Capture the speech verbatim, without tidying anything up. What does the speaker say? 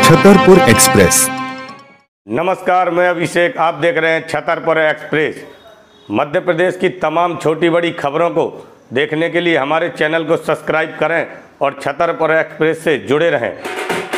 Chhatarpur express. नमस्कार, मैं अभिषेक, आप देख रहे हैं छतरपुर एक्सप्रेस। मध्य प्रदेश की तमाम छोटी बड़ी खबरों को देखने के लिए हमारे चैनल को सब्सक्राइब करें और छतरपुर एक्सप्रेस से जुड़े रहें।